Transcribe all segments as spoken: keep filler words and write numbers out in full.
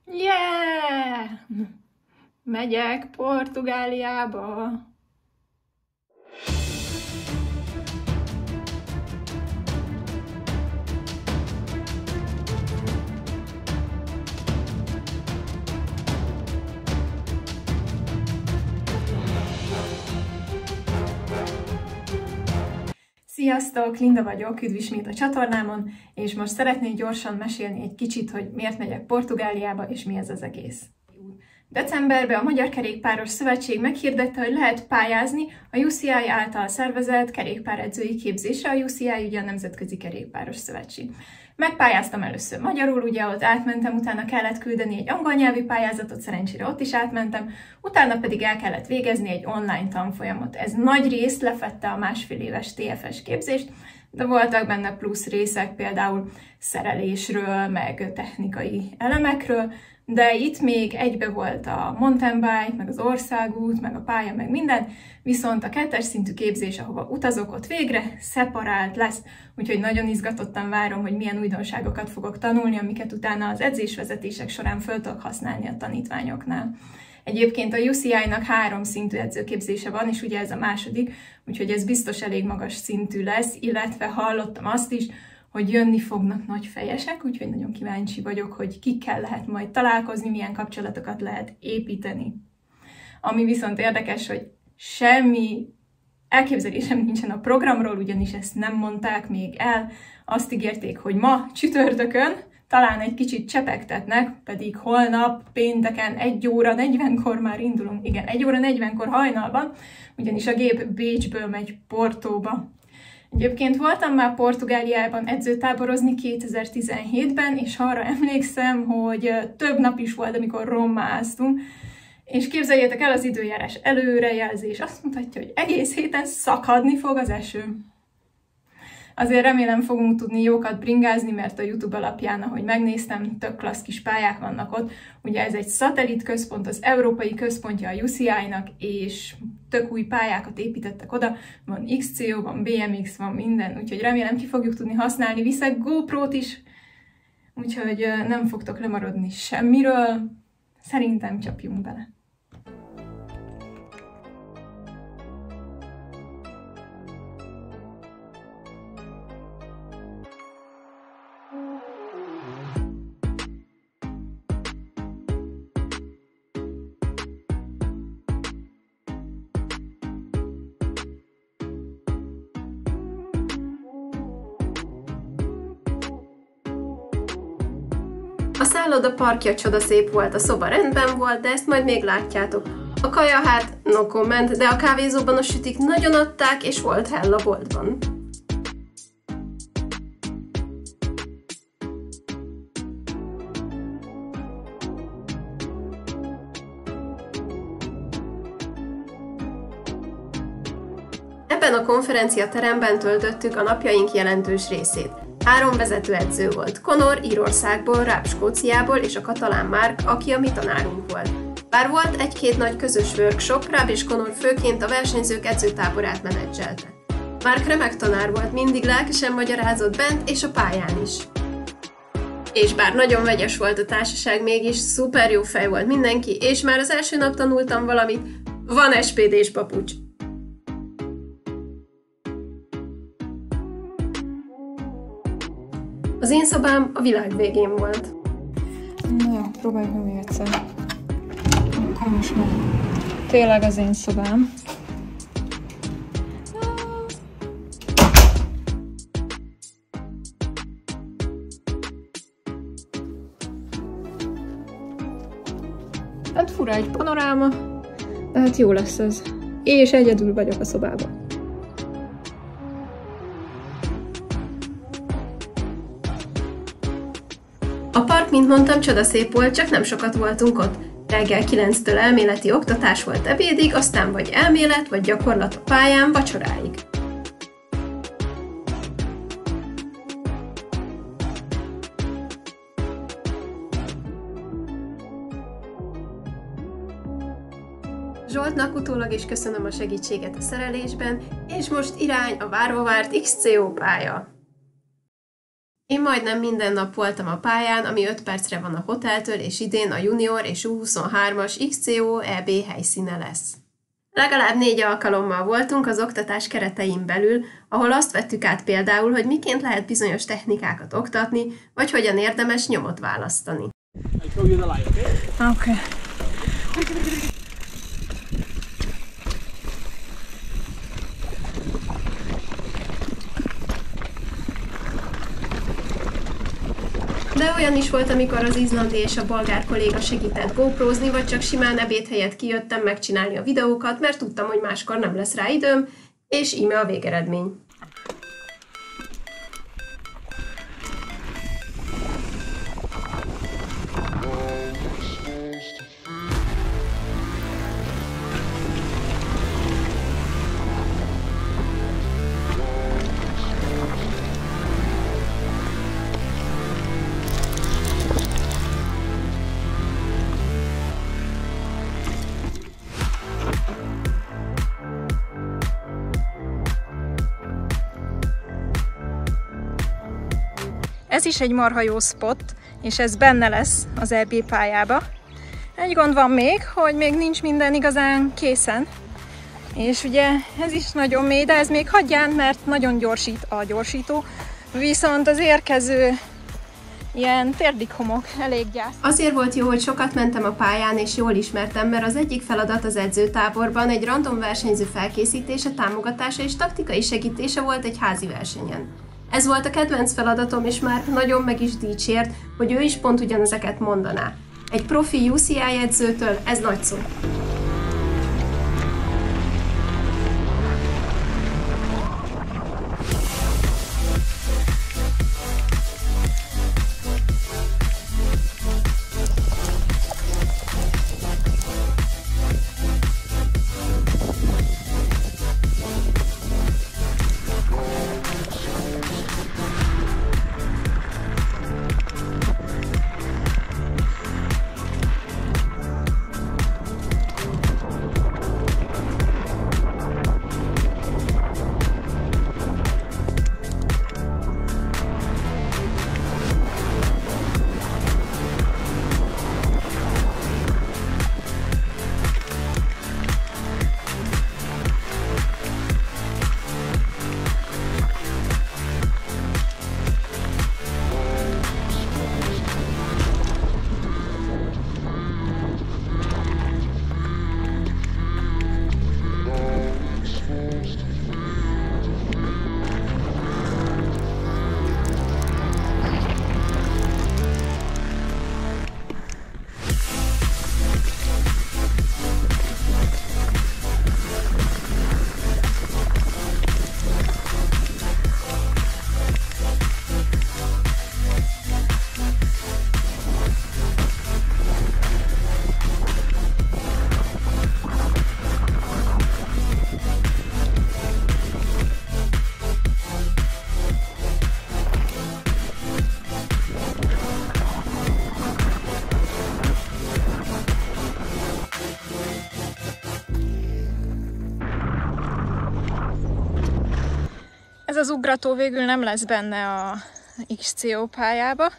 Yeah! Megyek Portugáliába! Sziasztok! Linda vagyok, üdv ismét a csatornámon, és most szeretnék gyorsan mesélni egy kicsit, hogy miért megyek Portugáliába, és mi ez az egész. Decemberben a Magyar Kerékpáros Szövetség meghirdette, hogy lehet pályázni a U C I által szervezett kerékpáredzői képzésre. A U C I ugye a Nemzetközi Kerékpáros Szövetség. Megpályáztam először magyarul, ugye ott átmentem, utána kellett küldeni egy angol nyelvű pályázatot, szerencsére ott is átmentem, utána pedig el kellett végezni egy online tanfolyamot. Ez nagy részt lefette a másfél éves T F S képzést, de voltak benne plusz részek, például szerelésről, meg technikai elemekről, de itt még egybe volt a mountain bike, meg az országút, meg a pálya, meg minden, viszont a kettes szintű képzés, ahova utazok, ott végre szeparált lesz, úgyhogy nagyon izgatottan várom, hogy milyen újdonságokat fogok tanulni, amiket utána az edzésvezetések során föl tudok használni a tanítványoknál. Egyébként a U C I-nak három szintű edzőképzése van, és ugye ez a második, úgyhogy ez biztos elég magas szintű lesz, illetve hallottam azt is, hogy jönni fognak nagy fejesek, úgyhogy nagyon kíváncsi vagyok, hogy kikkel lehet majd találkozni, milyen kapcsolatokat lehet építeni. Ami viszont érdekes, hogy semmi elképzelésem nincsen a programról, ugyanis ezt nem mondták még el. Azt ígérték, hogy ma csütörtökön talán egy kicsit csepegtetnek, pedig holnap pénteken egy óra negyvenkor már indulunk. Igen, egy óra negyvenkor hajnalban, ugyanis a gép Bécsből megy Portóba. Egyébként voltam már Portugáliában edzőtáborozni kétezer-tizenhétben, és arra emlékszem, hogy több nap is volt, amikor rommáztunk, és képzeljétek el, az időjárás előrejelzés azt mutatja, hogy egész héten szakadni fog az eső. Azért remélem fogunk tudni jókat bringázni, mert a YouTube alapján, ahogy megnéztem, tök klassz kis pályák vannak ott. Ugye ez egy szatellit központ, az európai központja a U C I-nak, és tök új pályákat építettek oda. Van X C O, van B M X, van minden, úgyhogy remélem ki fogjuk tudni használni. Viszek GoPro-t is, úgyhogy nem fogtok lemaradni semmiről. Szerintem csapjunk bele. A szálloda parkja csodaszép volt, a szoba rendben volt, de ezt majd még látjátok. A kaja hát no comment, de a kávézóban a sütik nagyon adták, és volt hell a boltban. Ebben a konferenciateremben töltöttük a napjaink jelentős részét. Három vezetőedző volt, Conor Írországból, Ráb Skóciából és a katalán Mark, aki a mi tanárunk volt. Bár volt egy-két nagy közös workshop, Ráb és Conor főként a versenyzők edzőtáborát menedzselte. Mark remek tanár volt, mindig lelkesen magyarázott bent és a pályán is. És bár nagyon vegyes volt a társaság, mégis szuper jó fej volt mindenki, és már az első nap tanultam valamit, van S P D-s papucs. Az én szobám a világ végén volt. Na jó, próbáljuk meg még egyszer. Akkor most már tényleg az én szobám. Hát fura egy panoráma, de hát jó lesz ez. És egyedül vagyok a szobában. A park, mint mondtam, csodaszép volt, csak nem sokat voltunk ott. Reggel kilenctől elméleti oktatás volt ebédig, aztán vagy elmélet, vagy gyakorlat a pályán vacsoráig. Zsoltnak utólag is köszönöm a segítséget a szerelésben, és most irány a várva várt X C O pálya. Én majdnem minden nap voltam a pályán, ami öt percre van a hoteltől, és idén a junior és U huszonhármas iksz cé o é bé helyszíne lesz. Legalább négy alkalommal voltunk az oktatás keretein belül, ahol azt vettük át például, hogy miként lehet bizonyos technikákat oktatni, vagy hogyan érdemes nyomot választani. Okay. De olyan is volt, amikor az izlandi és a bolgár kolléga segített GoProzni, vagy csak simán ebéd helyett kijöttem megcsinálni a videókat, mert tudtam, hogy máskor nem lesz rá időm, és íme a végeredmény. Ez is egy marha jó spot, és ez benne lesz az é bé pályába. Egy gond van még, hogy még nincs minden igazán készen. És ugye ez is nagyon mély, de ez még hagyján, mert nagyon gyorsít a gyorsító. Viszont az érkező ilyen térdikhomok elég gyász. Azért volt jó, hogy sokat mentem a pályán, és jól ismertem, mert az egyik feladat az edzőtáborban egy random versenyző felkészítése, támogatása és taktikai segítése volt egy házi versenyen. Ez volt a kedvenc feladatom, és már nagyon meg is dicsért, hogy ő is pont ugyanezeket mondaná. Egy profi u cé i edzőtől ez nagy szó. Ez az ugrató végül nem lesz benne a iksz cé o pályába,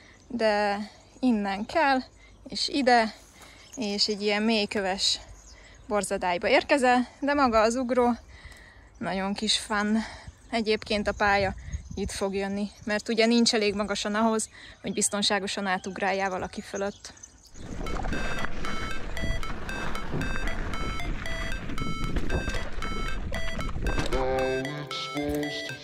de innen kell, és ide, és egy ilyen mélyköves borzadályba érkezel, de maga az ugró nagyon kis fun. Egyébként a pálya itt fog jönni, mert ugye nincs elég magasan ahhoz, hogy biztonságosan átugráljál valaki fölött. Now it's supposed to